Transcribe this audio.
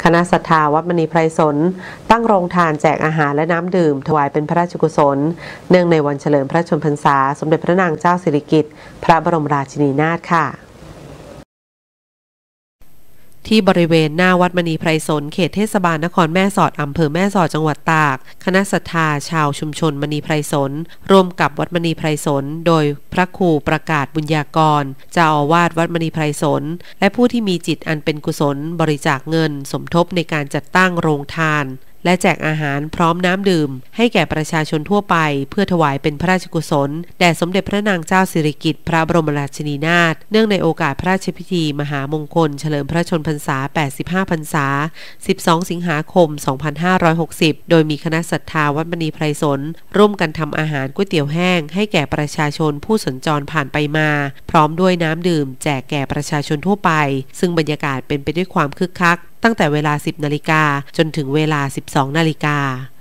คณะศรัทธาวัดมณีไพรสนตั้งโรงทานแจกอาหารและน้ำดื่มถวายเป็นพระราชกุศลเนื่องในวันเฉลิมพระชนมพรรษาสมเด็จพระนางเจ้าสิริกิติ์พระบรมราชินีนาถค่ะที่บริเวณหน้าวัดมณีไพรสนเขตเทศบาลนครแม่สอดอำเภอแม่สอดจังหวัดตากคณะศรัทธาชาวชุมชนมณีไพรสนร่วมกับวัดมณีไพรสนโดยพระครูประกาศบุญญากรเจ้าอาวาสวัดมณีไพรสนและผู้ที่มีจิตอันเป็นกุศลบริจาคเงินสมทบในการจัดตั้งโรงทานและแจกอาหารพร้อมน้ำดื่มให้แก่ประชาชนทั่วไปเพื่อถวายเป็นพระราชกุศลแด่สมเด็จพระนางเจ้าสิริกิติ์พระบรมราชินีนาถเนื่องในโอกาสพระราชพิธีมหามงคลเฉลิมพระชนมพรรษา85พรรษา12สิงหาคม2560โดยมีคณะศรัทธาวัดมณีไพรสนร่วมกันทำอาหารก๋วยเตี๋ยวแห้งให้แก่ประชาชนผู้สัญจรผ่านไปมาพร้อมด้วยน้ำดื่มแจกแก่ประชาชนทั่วไปซึ่งบรรยากาศเป็นไปด้วยความคึกคักตั้งแต่เวลา 10 นาฬิกาจนถึงเวลา 12 นาฬิกา